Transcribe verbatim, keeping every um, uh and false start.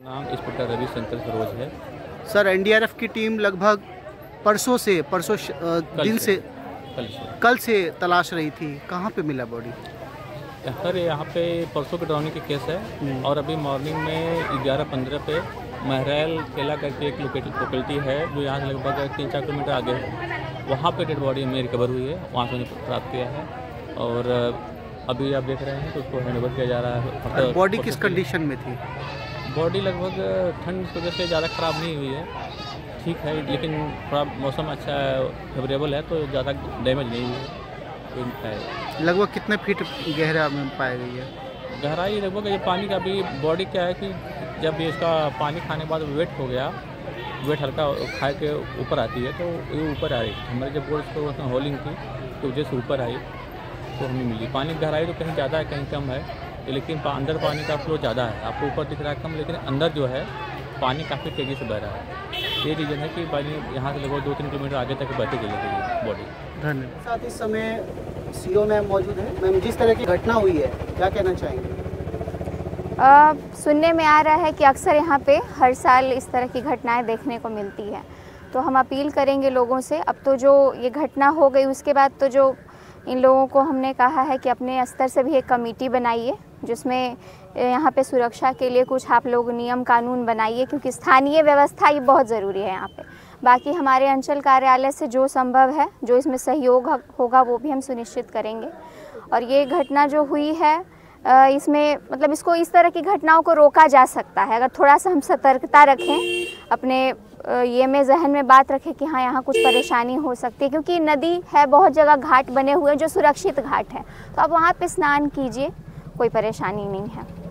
नाम इंस्पेक्टर रवि शंकर सरोज है। Sir, NDRF की टीम लगभग परसों से परसों श- अ, दिन से कल से कल से तलाश रही थी। कहाँ पे मिला बॉडी? सर यहाँ पे परसों के ड्राउनिंग की केस है और अभी मॉर्निंग में ग्यारह पंद्रह पे महरैल केला करके एक लोकेलिटी है जो यहाँ से लगभग तीन चार किलोमीटर आगे है। वहाँ पे डेड बॉडी में रिकवर हुई है, वहाँ से उन्हें प्राप्त किया है और अभी आप देख रहे हैं तो उसको हैंड ओवर किया जा रहा है। बॉडी किस कंडीशन में थी? बॉडी लगभग ठंड की वजह से ज़्यादा ख़राब नहीं हुई है, ठीक है, लेकिन थोड़ा मौसम अच्छा फेवरेबल है तो ज़्यादा डैमेज नहीं हुई है। लगभग कितने फीट गहरा में पाई गई है? गहराई लगभग ये पानी का भी बॉडी क्या है कि जब ये इसका पानी खाने के बाद वेट हो गया, वेट हल्का खा के ऊपर आती है तो ये ऊपर आई। हमारे जब बोर्ड को होलिंग की तो वजह से ऊपर आई तो हमें मिली। पानी गहराई तो कहीं ज़्यादा है कहीं कम है, लेकिन अंदर पानी का फ्लो ज़्यादा है। आपको ऊपर दिख रहा है कम, लेकिन अंदर जो है पानी काफ़ी तेज़ी से बह रहा है। ये रीज़न है कि पानी यहाँ से लगभग दो तीन किलोमीटर आगे तक बहती चली गई बॉडी। धन्यवाद। साथ इस समय सीओ मैम मौजूद है। मैम, जिस तरह की घटना हुई है क्या कहना चाहेंगे? आ, सुनने में आ रहा है कि अक्सर यहाँ पे हर साल इस तरह की घटनाएं देखने को मिलती है, तो हम अपील करेंगे लोगों से। अब तो जो ये घटना हो गई उसके बाद तो जो इन लोगों को हमने कहा है कि अपने स्तर से भी एक कमेटी बनाइए जिसमें यहाँ पे सुरक्षा के लिए कुछ आप लोग नियम कानून बनाइए, क्योंकि स्थानीय व्यवस्था ये बहुत ज़रूरी है यहाँ पे। बाकी हमारे अंचल कार्यालय से जो संभव है, जो इसमें सहयोग होगा वो भी हम सुनिश्चित करेंगे। और ये घटना जो हुई है इसमें मतलब इसको इस तरह की घटनाओं को रोका जा सकता है अगर थोड़ा सा हम सतर्कता रखें, अपने ये में जहन में बात रखें कि हाँ यहाँ कुछ परेशानी हो सकती है, क्योंकि नदी है, बहुत जगह घाट बने हुए हैं जो सुरक्षित घाट है, तो आप वहाँ पे स्नान कीजिए, कोई परेशानी नहीं है।